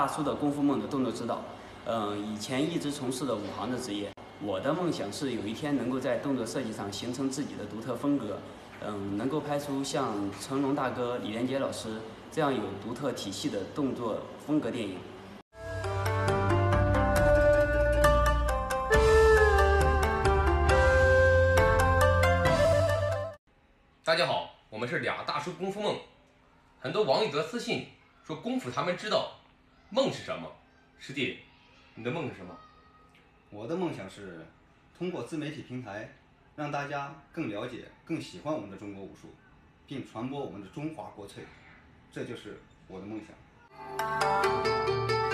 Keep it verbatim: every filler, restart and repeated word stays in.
大叔的功夫梦的动作指导。嗯，以前一直从事的武行的职业，我的梦想是有一天能够在动作设计上形成自己的独特风格，嗯，能够拍出像成龙大哥、李连杰老师这样有独特体系的动作风格电影。 大家好，我们是俩大叔功夫梦。很多网友的私信说功夫他们知道，梦是什么？师弟，你的梦是什么？ 我的梦想是通过自媒体平台，让大家更了解、更喜欢我们的中国武术，并传播我们的中华国粹，这就是我的梦想。